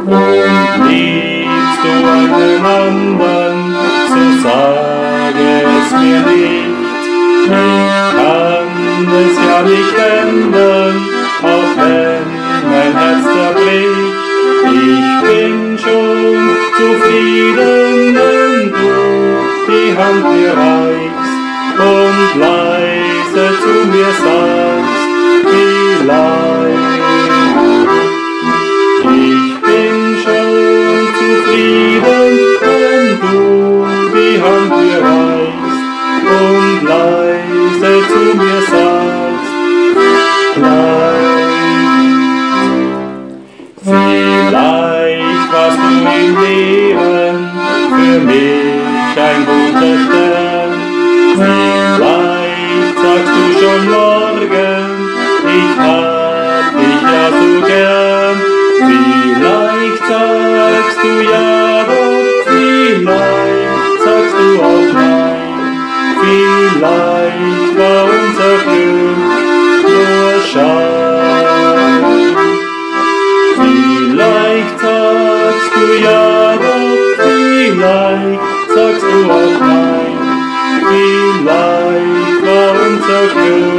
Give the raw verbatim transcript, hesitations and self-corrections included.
Und liebst du einen anderen, so sage es mir nicht. Ich kann es ja nicht ändern, auch wenn mein Herz zerbricht. Ich bin schon zufrieden, wenn du die Hand mir reichst und leise zu mir sagst, vielleicht. Ich bin schon zufrieden, wenn du die Hand mir reichst und leise zu mir sagst, vielleicht. Vielleicht warst du im Leben für mich ein guter Stern. Vielleicht sagst du schon morgen, ich hab dich ja so gern. Vielleicht sagst du ja, doch vielleicht sagst du auch nein. Vielleicht war unser Glück nur Schein. Vielleicht sagst du ja, doch vielleicht sagst du auch nein. Vielleicht war unser Glück